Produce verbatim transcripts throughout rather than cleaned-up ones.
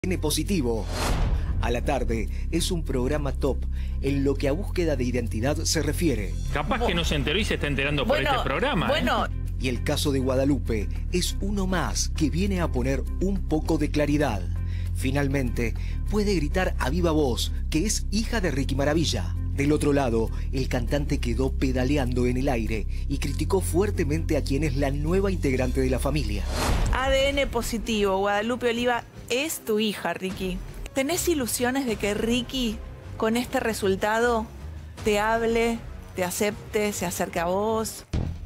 A D N Positivo. A la tarde es un programa top en lo que a búsqueda de identidad se refiere. Capaz que no se enteró y se está enterando por bueno, este programa. Bueno. ¿eh? Y el caso de Guadalupe es uno más que viene a poner un poco de claridad. Finalmente, puede gritar a viva voz que es hija de Ricky Maravilla. Del otro lado, el cantante quedó pedaleando en el aire y criticó fuertemente a quien es la nueva integrante de la familia. A D N Positivo, Guadalupe Oliva es tu hija, Ricky. ¿Tenés ilusiones de que Ricky, con este resultado, te hable, te acepte, se acerque a vos?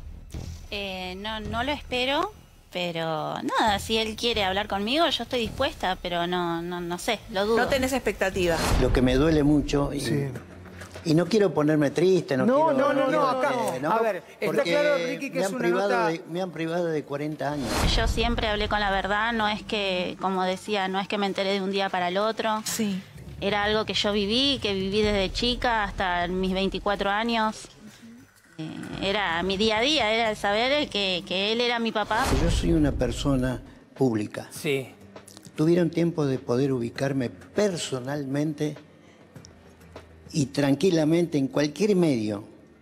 Eh, no, no lo espero, pero nada, si él quiere hablar conmigo, yo estoy dispuesta, pero no, no, no sé, lo dudo. No tenés expectativa. Lo que me duele mucho, y, Sí. y no quiero ponerme triste, no, No, quiero... no, no, no, acá. eh, A ver, está porque claro, Ricky, que me es han una privado nota- de, me han privado de cuarenta años. Yo siempre hablé con la verdad, no es que, como decía, no es que me enteré de un día para el otro. Sí. Era algo que yo viví, que viví desde chica hasta mis veinticuatro años. Eh, era mi día a día, era el saber que, que él era mi papá. Yo soy una persona pública. Sí. Tuvieron tiempo de poder ubicarme personalmente y tranquilamente en cualquier medio.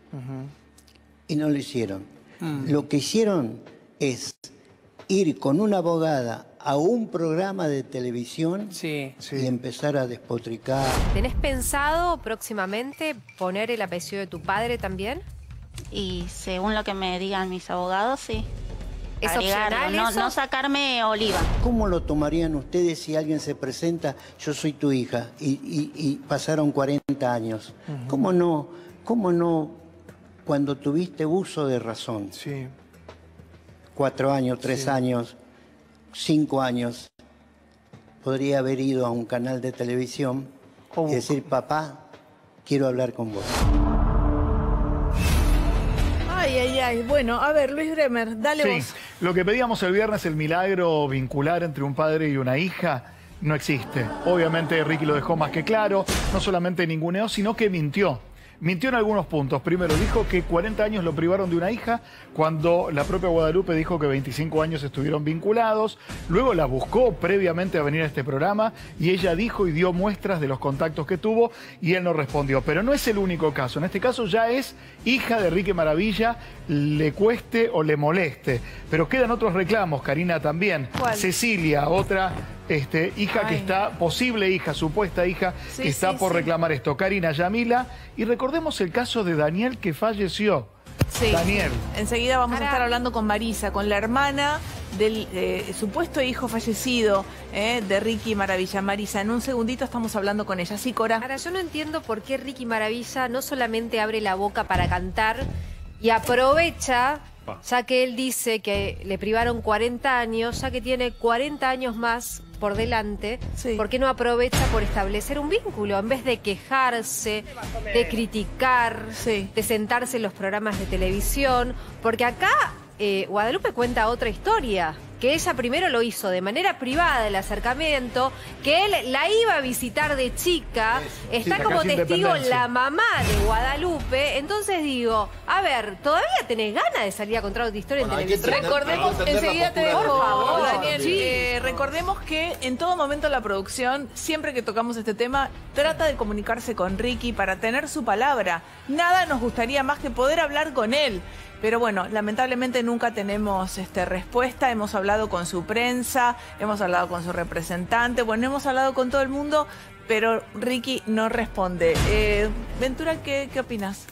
Y no lo hicieron. Mm. Lo que hicieron es ir con una abogada a un programa de televisión Sí, y sí. empezar a despotricar. ¿Tenés pensado próximamente poner el apellido de tu padre también? Y según lo que me digan mis abogados, sí. ¿Es Agregarlo, opcional no, eso? no sacarme Oliva. ¿Cómo lo tomarían ustedes si alguien se presenta, yo soy tu hija, y, y- y pasaron cuarenta años? ¿Cómo no, cómo no, cuando tuviste uso de razón, Sí. cuatro años, tres Sí. años, cinco años, podría haber ido a un canal de televisión ¿Cómo? y decir, papá, quiero hablar con vos? Ay, ay, ay. Bueno, a ver, Luis Bremer, dale Sí, vos. lo que pedíamos el viernes, el milagro vincular entre un padre y una hija, no existe. Obviamente Ricky lo dejó más que claro, no solamente ninguneó, sino que mintió. Mintió en algunos puntos. Primero, dijo que cuarenta años lo privaron de una hija, cuando la propia Guadalupe dijo que veinticinco años estuvieron vinculados. Luego la buscó previamente a venir a este programa y ella dijo y dio muestras de los contactos que tuvo y él no respondió. Pero no es el único caso. En este caso ya es hija de Ricky Maravilla, le cueste o le moleste. Pero quedan otros reclamos, Karina, también. ¿Cuál? Cecilia, otra este, hija que Ay. está, posible hija, supuesta hija, Sí, que está sí, por sí. reclamar esto. Karina, Yamila, y recordemos el caso de Daniel que falleció. Sí. Daniel. Enseguida vamos a Ahora- estar hablando con Marisa, con la hermana del eh, supuesto hijo fallecido eh, de Ricky Maravilla. Marisa, en un segundito estamos hablando con ella. Sí, Cora. Ahora, yo no entiendo por qué Ricky Maravilla no solamente abre la boca para cantar y aprovecha, ya que él dice que le privaron cuarenta años, ya que tiene cuarenta años más por delante, Sí. ¿por qué no aprovecha por establecer un vínculo en vez de quejarse, de criticar, Sí. de sentarse en los programas de televisión? Porque acá eh, Guadalupe cuenta otra historia, que ella primero lo hizo de manera privada, el acercamiento, que él la iba a visitar de chica, está Sí, como casi testigo independencia. la mamá de Guadalupe. Entonces digo, a ver, ¿todavía tenés ganas de salir a contar otra historia en televisión? Recordemos, enseguida te dejo, Por favor, Daniel, sí. eh, recordemos que en todo momento la producción, siempre que tocamos este tema, trata de comunicarse con Ricky para tener su palabra. Nada nos gustaría más que poder hablar con él. Pero bueno, lamentablemente nunca tenemos este, respuesta. Hemos hablado con su prensa, hemos hablado con su representante, bueno, hemos hablado con todo el mundo, pero Ricky no responde. Eh, Ventura, ¿qué, qué opinas?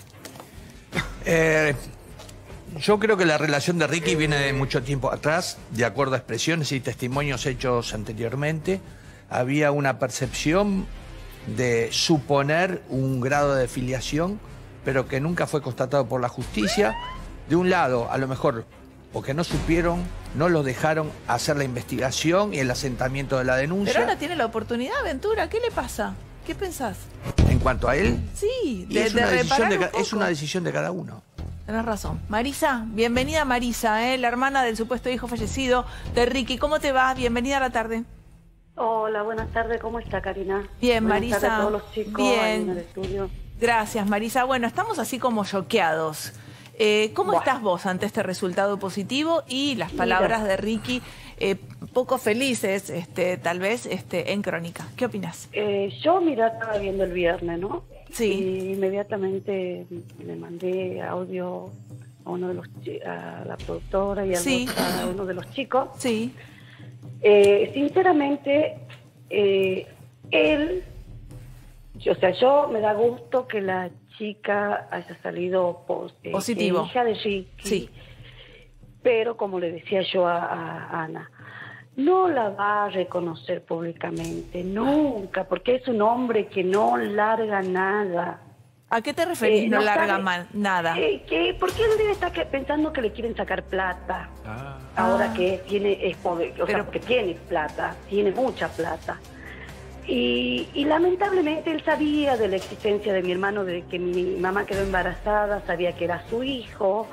Eh, yo creo que la relación de Ricky viene de mucho tiempo atrás, de acuerdo a expresiones y testimonios hechos anteriormente. Había una percepción de suponer un grado de filiación, pero que nunca fue constatado por la justicia. De un lado, a lo mejor, porque no supieron, no lo dejaron hacer la investigación y el asentamiento de la denuncia. Pero ahora tiene la oportunidad, Ventura, ¿qué le pasa? ¿Qué pensás? En cuanto a él, Sí, y de, es, de una decisión reparar de, un ca- es poco. una decisión de cada uno. Tenés razón. Marisa, bienvenida Marisa, ¿eh? La hermana del supuesto hijo fallecido de Ricky. ¿Cómo te va? Bienvenida a la tarde. Hola, buenas tardes. ¿Cómo está, Karina? Bien, buenas Marisa. Tardes a todos los chicos Bien. ahí en el estudio. Gracias, Marisa. Bueno, estamos así como choqueados. Eh, ¿Cómo Buah. estás vos ante este resultado positivo y las palabras Mira. de Ricky? Eh, poco felices, este, tal vez, este, en Crónica. ¿Qué opinas? Eh, yo, mira, estaba viendo el viernes, ¿no? Sí. Y inmediatamente le mandé audio a uno de los chi- a la productora y a, Sí. los- a uno de los chicos. Sí. Eh, sinceramente, eh, él, yo, o sea, yo me da gusto que la chica haya salido pos- eh, Positivo. eh, hija de Ricky. Sí. Pero como le decía yo a, a Ana, no la va a reconocer públicamente, nunca, porque es un hombre que no larga nada. ¿A qué te referís? Eh, no, no larga sabe- mal, nada. Eh, que, porque él debe estar que- pensando que le quieren sacar plata. Ah. Ahora que tiene, es pobre, o sea, Pero- porque tiene plata, tiene mucha plata. Y, y lamentablemente él sabía de la existencia de mi hermano, de que mi mamá quedó embarazada, sabía que era su hijo.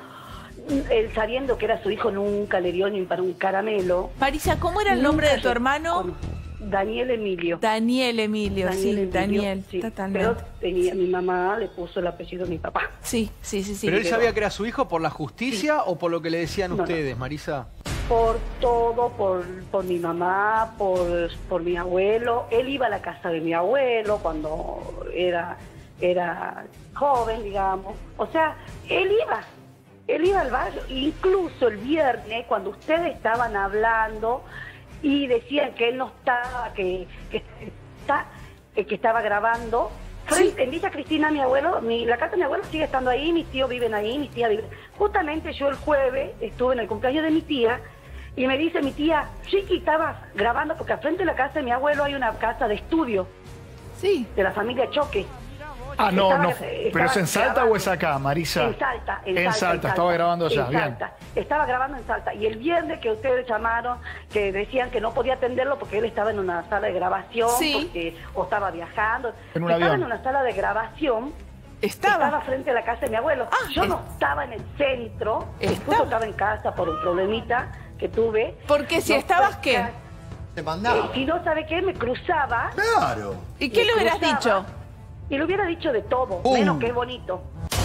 Él sabiendo que era su hijo nunca le dio ni para un caramelo. Marisa, ¿cómo era el nombre Nunca de tu le- hermano? con- Daniel Emilio. Daniel Emilio, sí, Emilio, Daniel, sí. totalmente. Pero tenía, mi mamá le puso el apellido de mi papá. Sí, sí, sí, sí. ¿Pero él pero- sabía que era su hijo por la justicia o por lo que le decían No, no. ustedes, Marisa? Por todo, por, por mi mamá, por, por mi abuelo. Él iba a la casa de mi abuelo cuando era, era joven, digamos. O sea, él iba, él iba al barrio. Incluso el viernes, cuando ustedes estaban hablando y decían que él no estaba, que, que, está, eh, que estaba grabando, frente, en Villa Cristina, mi abuelo, mi, la casa de mi abuelo sigue estando ahí, mis tíos viven ahí, mis tías viven. Justamente yo el jueves estuve en el cumpleaños de mi tía y me dice mi tía, Ricky, estabas grabando, porque al frente de la casa de mi abuelo hay una casa de estudio Sí. de la familia Choque. Ah, no, Estaba- no. estaba ¿Pero es en Salta grabando. o es acá, Marisa? En Salta, en, En Salta, Salta, estaba grabando allá, en bien. Salta. Estaba grabando en Salta. Y el viernes que ustedes llamaron, que decían que no podía atenderlo porque él estaba en una sala de grabación, Sí. porque, o estaba viajando. En un estaba avión. en una sala de grabación. Estaba. Estaba frente a la casa de mi abuelo. Ah, Yo es- no estaba en el centro, Estaba. justo estaba en casa por un problemita que tuve. Porque si No estabas, fue ¿qué? ca- Te Eh, mandaba. si no sabe qué, me cruzaba. Claro. ¿Y qué me le hubieras cruzaba, dicho? Y le hubiera dicho de todo, ¡Pum! menos que es bonito.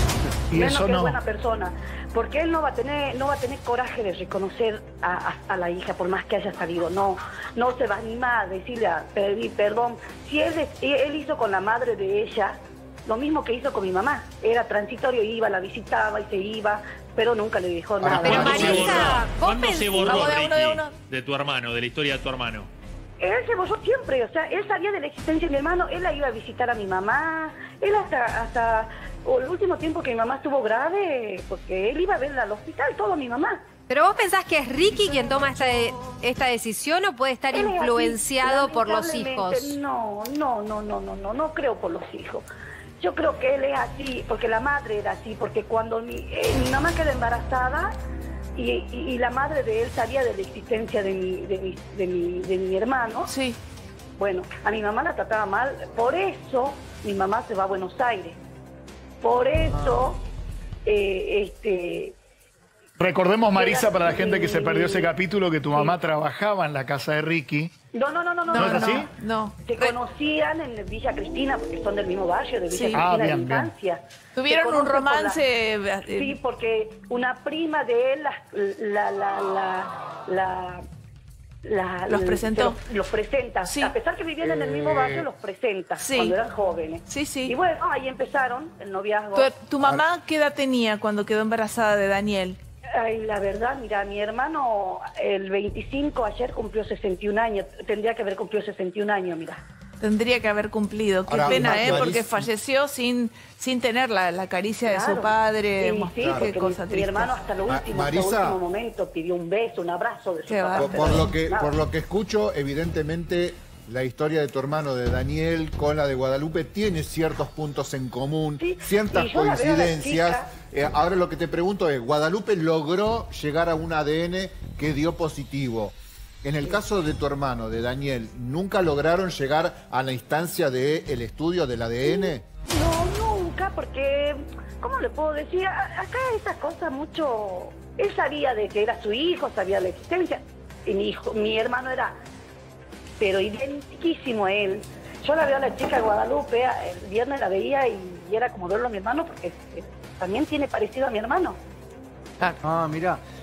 Y menos eso que es no. buena persona, porque él no va a tener no va a tener coraje de reconocer a, a- a la hija por más que haya salido, no no se va a animar a decirle a pedir perdón. Si él es- él hizo con la madre de ella lo mismo que hizo con mi mamá, era transitorio, iba, la visitaba y se iba, pero nunca le dijo Ahora, nada. Pero ¿Cuándo se Marisa, borró? vos ¿Cuándo se pensás- borró, Vamos de a uno, de Ricky, uno. de tu hermano, de la historia de tu hermano? Él se borró siempre, o sea, él sabía de la existencia de mi hermano, él la iba a visitar a mi mamá, él hasta, hasta o el último tiempo que mi mamá estuvo grave, porque él iba a verla al hospital, todo a mi mamá. Pero vos pensás que es Ricky quien toma esta, esta decisión o puede estar Él es así, influenciado por los lamentablemente. hijos. No, no, no, no, no, no, no creo por los hijos. Yo creo que él es así, porque la madre era así, porque cuando mi, eh, mi mamá quedó embarazada y, y- y la madre de él sabía de la existencia de mi, de mi, de mi, de mi hermano, Sí. bueno, a mi mamá la trataba mal, por eso mi mamá se va a Buenos Aires. Por eso, eh, este... Recordemos, Marisa, para la gente que se perdió ese capítulo, que tu mamá trabajaba en la casa de Ricky. No, no, no, no, no. ¿No es no, así? No. Se conocían en Villa Cristina, porque son del mismo barrio, de Villa Sí. Cristina Ah, de bien, infancia. Tuvieron Se un conocen por la- romance. eh, Sí, porque una prima de él, la, la, la, la, la- la- Los presentó. Los, los presenta. Sí. A pesar que vivían en el mismo barrio, los presenta Sí. cuando eran jóvenes. Sí, sí. Y bueno, ahí empezaron el noviazgo. Tu, tu mamá qué edad tenía cuando quedó embarazada de Daniel? Ay, la verdad, mira, mi hermano el veinticinco ayer cumplió sesenta y un años. Tendría que haber cumplido sesenta y un años, mira. Tendría que haber cumplido. Qué Ahora, pena, Mar- ¿eh? Porque Marisa- falleció sin, sin tener la, la caricia de su Claro. padre. Sí, Mo- sí, Qué porque cosa mi, mi triste. hermano hasta lo Ma- último, Marisa. hasta el último momento pidió un beso, un abrazo de su Qué papá. Por, bárbaro. por lo que, Nada. por lo que escucho, evidentemente la historia de tu hermano, de Daniel, con la de Guadalupe, tiene ciertos puntos en común, Sí, ciertas y yo la veo a la coincidencias. chica. Eh, ahora lo que te pregunto es, Guadalupe logró llegar a un A D N que dio positivo. En el caso de tu hermano, de Daniel, ¿nunca lograron llegar a la instancia del estudio del A D N? No, nunca, porque, ¿cómo le puedo decir? A- Acá esas cosas mucho... Él sabía de que era su hijo, sabía la existencia. Y mi hijo, mi hermano era, pero identiquísimo a él. Yo la veo a la chica de Guadalupe, el viernes la veía y era como verlo a mi hermano, porque eh, también tiene parecido a mi hermano. Ah, mirá.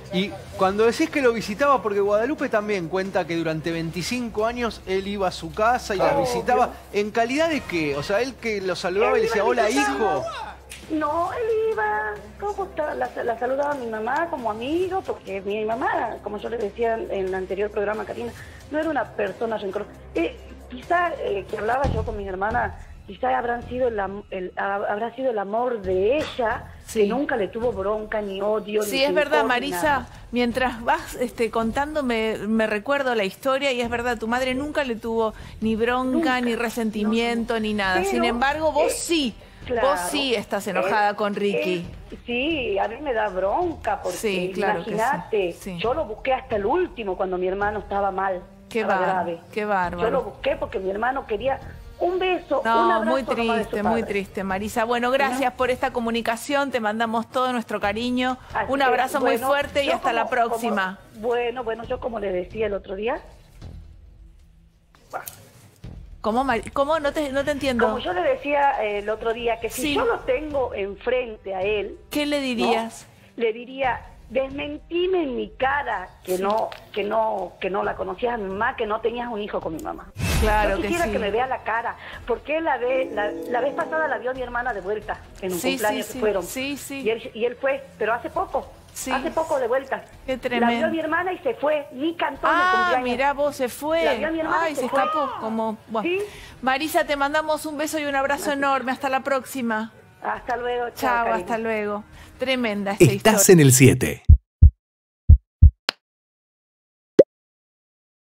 Y cuando decís que lo visitaba, porque Guadalupe también cuenta que durante veinticinco años él iba a su casa y la visitaba. ¿En calidad de qué? O sea, él que lo saludaba y le decía, hola, hijo. No, él iba, ¿cómo está? La, la saludaba a mi mamá como amigo, porque mi mamá, como yo le decía en el anterior programa, Karina, no era una persona rencorosa. Eh, quizá eh, que hablaba yo con mi hermana, quizá habrán sido el, el, habrá sido el amor de ella, sí, que nunca le tuvo bronca ni odio. Sí, ni es verdad, Marisa, nada. Mientras vas este, contando me, me recuerdo la historia y es verdad, tu madre nunca le tuvo ni bronca, nunca, ni resentimiento, no, no. ni nada. Pero, Sin embargo, vos eh, sí. Claro, vos sí estás enojada eh, con Ricky. Eh, sí, a mí me da bronca porque sí, claro imagínate, sí, sí. yo lo busqué hasta el último cuando mi hermano estaba mal. Qué estaba bárbaro, grave. Qué bárbaro. Yo lo busqué porque mi hermano quería un beso, no, un abrazo. Muy triste, muy triste, Marisa. Bueno, gracias ¿no? por esta comunicación, te mandamos todo nuestro cariño. Así un abrazo que, bueno, muy fuerte y hasta como, la próxima. Como, bueno, bueno, yo como le decía el otro día... ¿Cómo, ¿Cómo? No te, no te entiendo. Como yo le decía eh, el otro día, que si sí. yo lo tengo enfrente a él... ¿Qué le dirías? ¿no? Le diría, desmentime en mi cara que sí. no que no que no la conocías a mi mamá, que no tenías un hijo con mi mamá. Claro yo quisiera que, sí. que me vea la cara, porque la, ve, la, la vez pasada la vio mi hermana de vuelta, en un sí, cumpleaños sí, que fueron. Sí, sí. Y él, y él fue, pero hace poco. Sí. Hace poco de vuelta. Qué tremendo. La vio mi hermana y se fue, ni cantó ah, en el cumpleaños. Mirá vos, se fue. La vio mi hermana Ay, y se, se escapó. fue. Como... Bueno. ¿Sí? Marisa, te mandamos un beso y un abrazo Gracias. enorme. Hasta la próxima. Hasta luego. Chao, chao hasta luego. Tremenda esta Estás historia. en el siete.